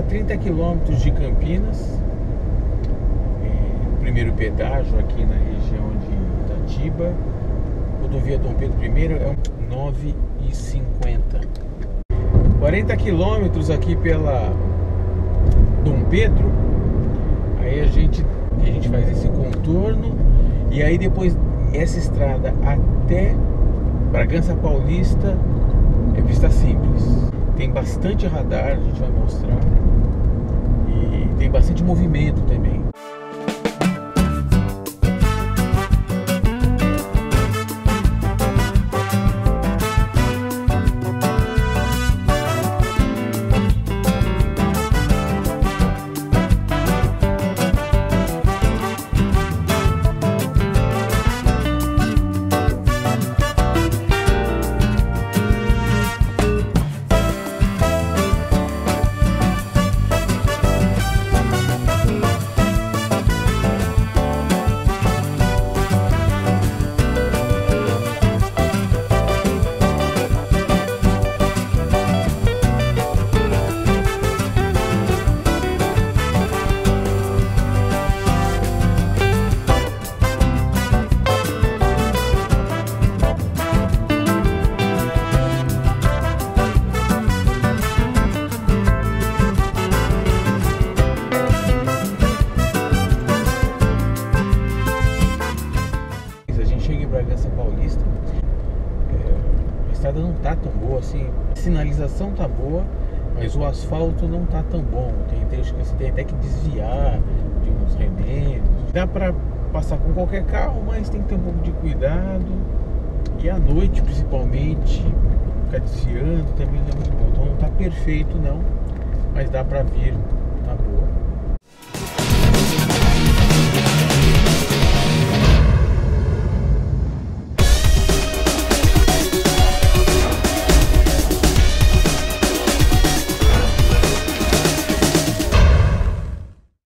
30 quilômetros de Campinas. O primeiro pedágio aqui na região de Itatiba. Rodovia Dom Pedro I é 9h50. 40 quilômetros aqui pela Dom Pedro. Aí a gente faz esse contorno. E aí depois essa estrada até Braganc Paulista é pista simples. Tem bastante radar, a gente vai mostrar. E tem bastante movimento também. Paulista, a estrada não tá tão boa assim, a sinalização tá boa, mas o asfalto não tá tão bom. Tem trechos que você tem até que desviar de uns remendos. Dá pra passar com qualquer carro, mas tem que ter um pouco de cuidado. E à noite, principalmente, ficar desviando também não é muito bom. Então não tá perfeito não, mas dá pra vir